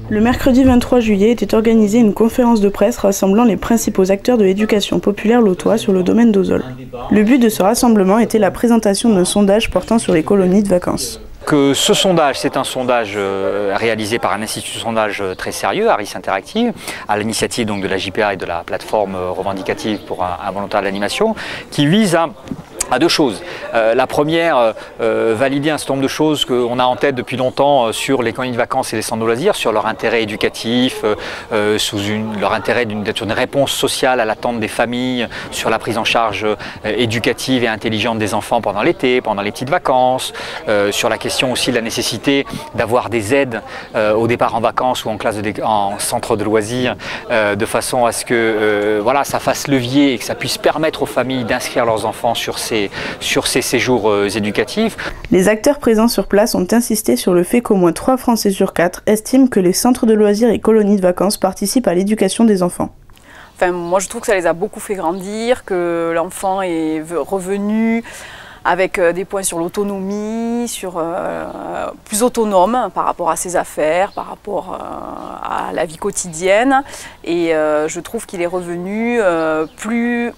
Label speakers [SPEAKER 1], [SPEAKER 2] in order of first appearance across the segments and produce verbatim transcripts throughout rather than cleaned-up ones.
[SPEAKER 1] Le mercredi vingt-trois juillet était organisée une conférence de presse rassemblant les principaux acteurs de l'éducation populaire lotois sur le domaine d'Auzol. Le but de ce rassemblement était la présentation d'un sondage portant sur les colonies de vacances.
[SPEAKER 2] Que ce sondage, c'est un sondage euh, réalisé par un institut de sondage très sérieux, Harris Interactive, à l'initiative donc de la J P A et de la plateforme revendicative pour un, un volontaire de l'animation, qui vise à à deux choses. Euh, la première, euh, valider un certain nombre de choses qu'on a en tête depuis longtemps euh, sur les colonies de vacances et les centres de loisirs, sur leur intérêt éducatif, euh, sous une, leur intérêt d'être une réponse sociale à l'attente des familles, sur la prise en charge euh, éducative et intelligente des enfants pendant l'été, pendant les petites vacances, euh, sur la question aussi de la nécessité d'avoir des aides euh, au départ en vacances ou en, classe de en centre de loisirs, euh, de façon à ce que euh, voilà, ça fasse levier et que ça puisse permettre aux familles d'inscrire leurs enfants sur ces sur ces séjours euh, éducatifs.
[SPEAKER 1] Les acteurs présents sur place ont insisté sur le fait qu'au moins trois Français sur quatre estiment que les centres de loisirs et colonies de vacances participent à l'éducation des enfants.
[SPEAKER 3] Enfin, moi je trouve que ça les a beaucoup fait grandir, que l'enfant est revenu avec des points sur l'autonomie, sur euh, plus autonome par rapport à ses affaires, par rapport euh, à la vie quotidienne. Et euh, je trouve qu'il est revenu euh, plus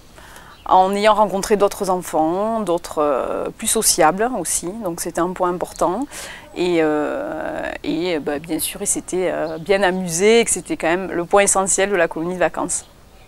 [SPEAKER 3] en ayant rencontré d'autres enfants, d'autres euh, plus sociables aussi, donc c'était un point important. Et, euh, et bah, bien sûr, il s'était euh, bien amusé et que c'était quand même le point essentiel de la colonie de vacances.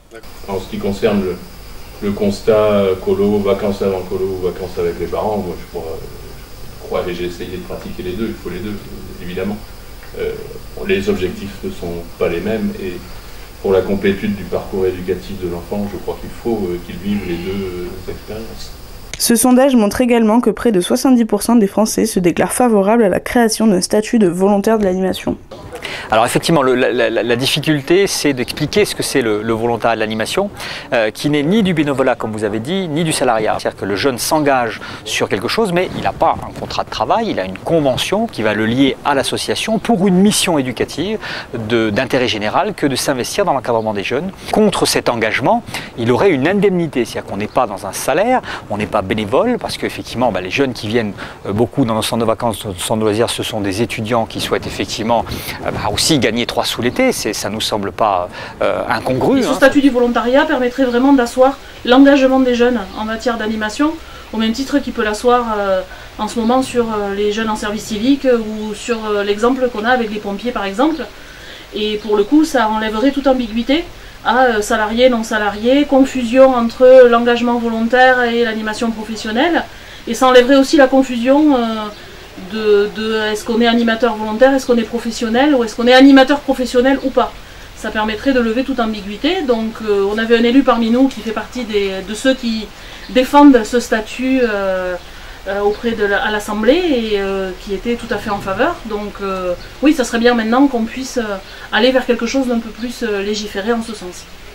[SPEAKER 4] En ce qui concerne le, le constat colo, vacances avant colo, vacances avec les parents, moi je crois, je crois et j'ai essayé de pratiquer les deux, il faut les deux, évidemment. Euh, les objectifs ne sont pas les mêmes et pour la complétude du parcours éducatif de l'enfant, je crois qu'il faut qu'il vive les deux expériences.
[SPEAKER 1] Ce sondage montre également que près de soixante-dix pour cent des Français se déclarent favorables à la création d'un statut de volontaire de l'animation.
[SPEAKER 2] Alors effectivement, le, la, la, la difficulté, c'est d'expliquer ce que c'est le, le volontariat de l'animation, euh, qui n'est ni du bénévolat, comme vous avez dit, ni du salariat. C'est-à-dire que le jeune s'engage sur quelque chose, mais il n'a pas un contrat de travail, il a une convention qui va le lier à l'association pour une mission éducative d'intérêt général que de s'investir dans l'encadrement des jeunes. Contre cet engagement, il aurait une indemnité, c'est-à-dire qu'on n'est pas dans un salaire, on n'est pas bénévole, parce qu'effectivement, bah, les jeunes qui viennent euh, beaucoup dans nos centres de vacances, nos centres de loisirs, ce sont des étudiants qui souhaitent effectivement euh, bah, aussi gagner trois sous l'été, ça ne nous semble pas euh, incongru.
[SPEAKER 5] Et ce
[SPEAKER 2] hein.
[SPEAKER 5] statut du volontariat permettrait vraiment d'asseoir l'engagement des jeunes en matière d'animation, au même titre qu'il peut l'asseoir euh, en ce moment sur euh, les jeunes en service civique ou sur euh, l'exemple qu'on a avec les pompiers par exemple. Et pour le coup, ça enlèverait toute ambiguïté à euh, salariés, non salariés, confusion entre l'engagement volontaire et l'animation professionnelle. Et ça enlèverait aussi la confusion euh, de, de est-ce qu'on est animateur volontaire, est-ce qu'on est professionnel ou est-ce qu'on est animateur professionnel ou pas. Ça permettrait de lever toute ambiguïté. Donc euh, on avait un élu parmi nous qui fait partie des, de ceux qui défendent ce statut euh, euh, auprès de la, à l'Assemblée et euh, qui était tout à fait en faveur. Donc euh, oui, ça serait bien maintenant qu'on puisse euh, aller vers quelque chose d'un peu plus euh, légiféré en ce sens.